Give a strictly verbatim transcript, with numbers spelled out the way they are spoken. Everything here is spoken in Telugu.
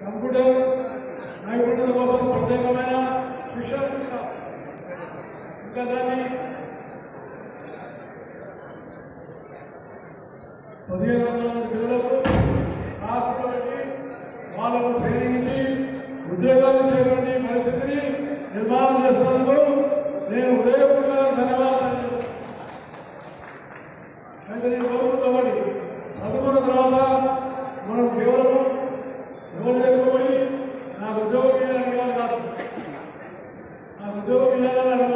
కంప్యూటర్ నైపుణ్యత కోసం ప్రత్యేకమైన శిక్షణ ఇస్తున్నారు. ఇంకా దాన్ని పదిహేను వందల మంది పిల్లలకు రాష్ట్రంలో పెట్టి వాళ్ళకు ట్రైనింగ్ ఇచ్చి ఉద్యోగాలు చేపట్టి పరిస్థితిని నిర్మాణం చేస్తున్నందుకు నేను హృదయపూర్వకంగా ధన్యవాదాలు చేస్తున్నాను. అయితే నేను కోరుకుంటామని చదువుకున్న తర్వాత మనం కేవలం ఎవరు లేకపోయి నాకు ఉద్యోగం ఇవ్వాలని కాదు, నాకు ఉద్యోగం ఇవ్వాలని